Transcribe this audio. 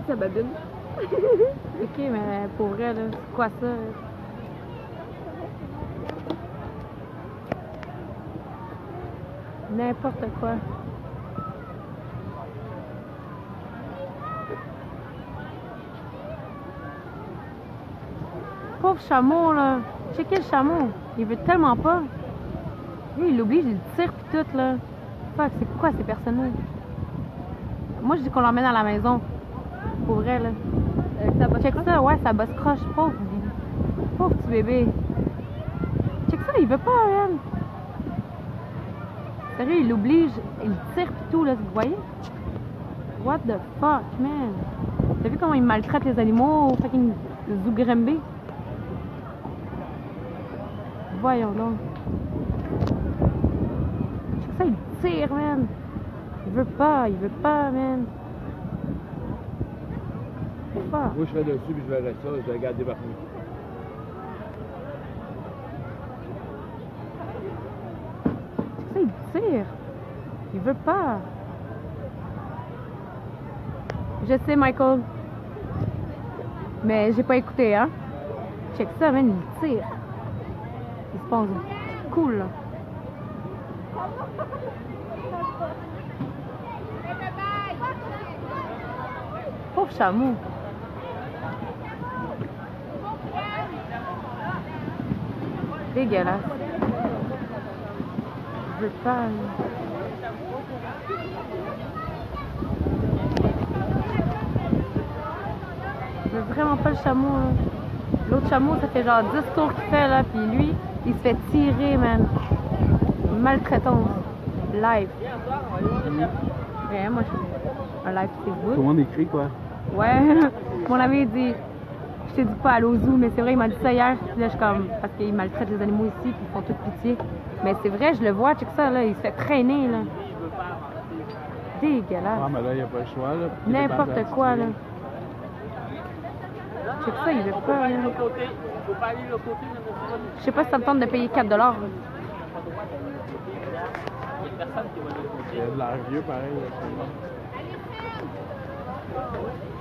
avec sa babine. Ok, mais pour vrai, là, c'est quoi ça? Là? N'importe quoi. Pauvre chameau, là. Checkez le chameau. Il veut tellement pas. Lui, il l'oblige, il tire pis tout, là. Fuck, c'est quoi ces personnes-là? Moi, je dis qu'on l'emmène à la maison. Pour vrai, là. Check ça, ouais, ça bosse croche. Pauvre petit bébé. Check ça, il veut pas, man. Sérieux, il l'oblige, il tire pis tout, là, vous voyez? What the fuck, man? T'as vu comment il maltraite les animaux au fucking Zougrembé? Voyons donc. Check ça, il tire, man. Il veut pas, man. Fuck. Moi, je serais dessus puis je verrais ça, je vais regarder partout. Ça, il tire. Il veut pas. Je sais, Michael. Mais j'ai pas écouté, hein. Check ça, man, il tire. Il se pense cool, là. Pauvre chameau. Dégueulasse. Je veux pas. Je veux vraiment pas le chameau. L'autre chameau, ça fait genre 10 tours qu'il fait là, puis lui, il se fait tirer, man. Maltraitance. Live. Ouais, moi, je fais un live Facebook. Tout le monde écrit quoi? Ouais, mon ami dit, je t'ai dit pas aller au zoo, mais c'est vrai, il m'a dit ça hier. Puis là, je suis comme, parce qu'il maltraite les animaux ici, puis ils font toute pitié. Mais c'est vrai, je le vois, check ça, là, il se fait traîner, là. Dégueulasse. Ah, mais là, il n'y a pas le choix, là. N'importe quoi, là. Check ça, il veut pas, là. Je sais pas si ça me tente de payer 4 $. Il y a de l'air vieux, pareil. Là,